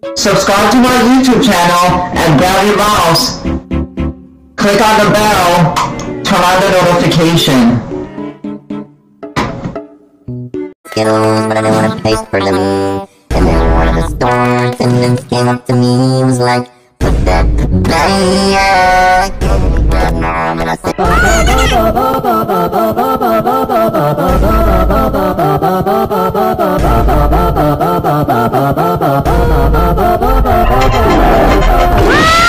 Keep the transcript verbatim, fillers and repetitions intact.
Subscribe to my YouTube channel and grab your mouse. Click on the bell. Turn on the notification. Skittles, but I didn't want to pay for them. And then one of the store attendants came up to me. He was like, put that back. And he grabbed my arm and I said, ah!